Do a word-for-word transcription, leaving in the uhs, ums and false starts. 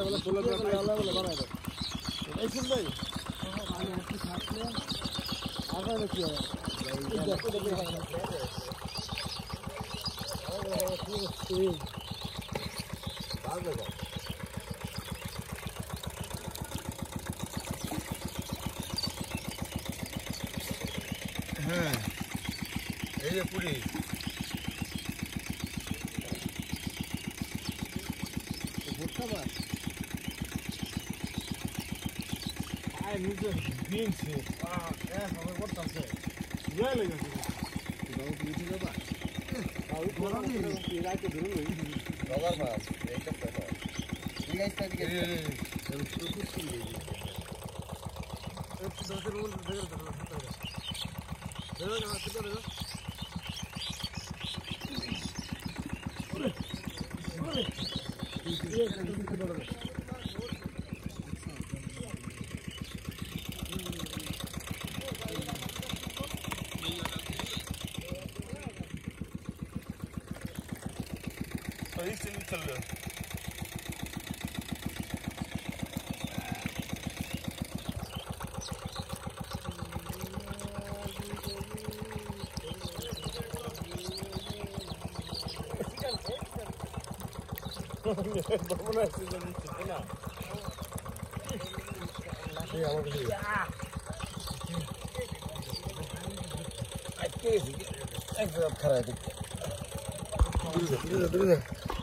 হ্যাঁ এই যে পুরি ভুট্টা মাছ আয় নিজে দিনছে আ হ্যাঁ খবর করতেছে ইয়া লেগেছে দাও দিতে যাবা আউ বড় নি রাইতে ধরে লই রবার মাছ এইটা দেখো এই গাইস থেকে এই এই এই পুরো পুরো কি এই একটু ধরে রোল ধরে ধরে ধরে না কত ধরে ওরে ওরে এই কি ধরে सही से नहीं चल रहा बमना से नहीं चलता ना ये आवाज है आज के एक तरफ खड़ा है दूर दूर दूर